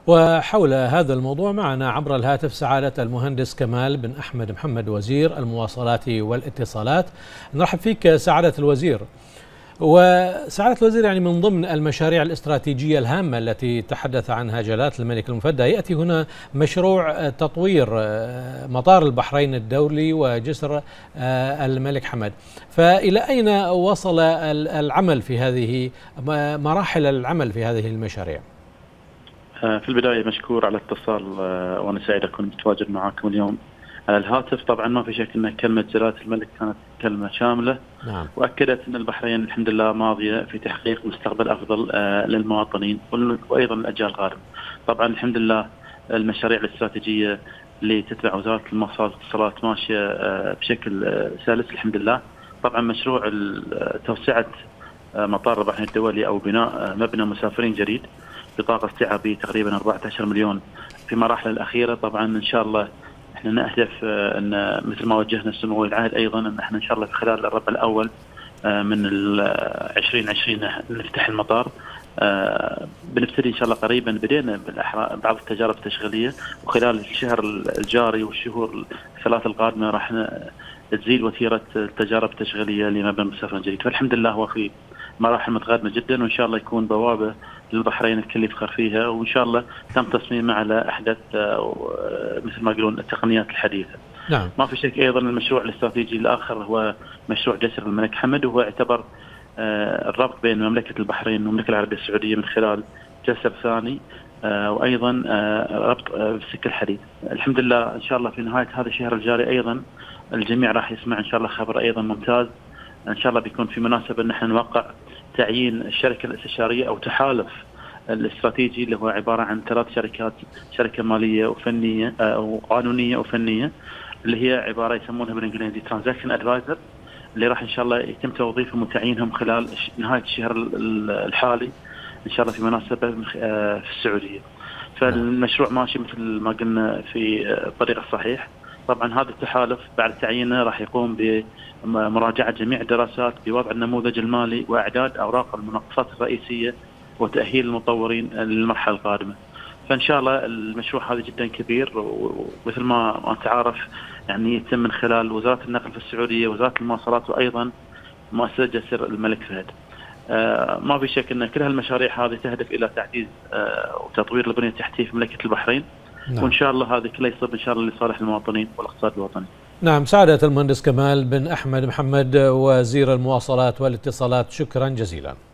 وحول هذا الموضوع معنا عبر الهاتف سعادة المهندس كمال بن أحمد محمد وزير المواصلات والاتصالات. نرحب فيك سعادة الوزير. وسعادة الوزير، يعني من ضمن المشاريع الاستراتيجية الهامة التي تحدث عنها جلالة الملك المفدى يأتي هنا مشروع تطوير مطار البحرين الدولي وجسر الملك حمد، فإلى أين وصل العمل في هذه مراحل العمل في هذه المشاريع؟ في البداية مشكور على الاتصال، وأنا سعيد أكون متواجد معاكم اليوم على الهاتف. طبعا ما في شك أن كلمة جلالة الملك كانت كلمة شاملة، نعم، وأكدت أن البحرين الحمد لله ماضية في تحقيق مستقبل أفضل للمواطنين وأيضا الأجيال القادمة. طبعا الحمد لله المشاريع الاستراتيجية اللي تتبع وزارة المواصلات والاتصالات ماشية بشكل سلس الحمد لله. طبعا مشروع توسعة مطار البحرين الدولي أو بناء مبنى مسافرين جديد بطاقة استيعابية تقريبا 14 مليون في مراحل الأخيرة. طبعا إن شاء الله احنا نهدف ان مثل ما وجهنا السمو العهد ايضا ان احنا ان شاء الله في خلال الربع الاول من 2020 نفتح المطار. بنبتدي ان شاء الله قريبا، بدينا بعض التجارب التشغيليه، وخلال الشهر الجاري والشهور الثلاث القادمه راح تزيد وتيره التجارب التشغيليه لمبنى المسافر الجديد. فالحمد لله هو في مراحل متقدمه جدا، وان شاء الله يكون بوابه للبحرين الكل يفخر فيها، وان شاء الله تم تصميمه على احدث مثل ما يقولون التقنيات الحديثه. نعم. ما في شك ايضا المشروع الاستراتيجي الاخر هو مشروع جسر الملك حمد، وهو يعتبر الربط بين مملكه البحرين والمملكه العربيه السعوديه من خلال جسر ثاني، وايضا ربط بالسكه الحديد. الحمد لله ان شاء الله في نهايه هذا الشهر الجاري ايضا الجميع راح يسمع ان شاء الله خبر ايضا ممتاز. ان شاء الله بيكون في مناسبه ان احنا نوقع تعيين الشركه الاستشاريه او تحالف الاستراتيجي اللي هو عباره عن 3 شركات، شركه ماليه وفنيه او قانونيه وفنيه، اللي هي عباره يسمونها بالانجليزي ترانزاكشن ادفايزر، اللي راح ان شاء الله يتم توظيفهم وتعيينهم خلال نهايه الشهر الحالي ان شاء الله في مناسبه في السعوديه. فالمشروع ماشي مثل ما قلنا في الطريق الصحيح. طبعا هذا التحالف بعد تعيينه راح يقوم بمراجعه جميع الدراسات بوضع النموذج المالي واعداد اوراق المناقصات الرئيسيه وتاهيل المطورين للمرحله القادمه. فان شاء الله المشروع هذا جدا كبير، ومثل ما انت عارف يعني يتم من خلال وزاره النقل في السعوديه، وزاره المواصلات، وايضا مؤسسه جسر الملك فهد. ما في شك ان كل هالمشاريع هذه تهدف الى تعزيز وتطوير البنيه التحتيه في مملكه البحرين. نعم. وان شاء الله هذا كله يصب ان شاء الله لصالح المواطنين والاقتصاد الوطني. نعم. سعادة المهندس كمال بن أحمد محمد وزير المواصلات والاتصالات، شكرا جزيلا.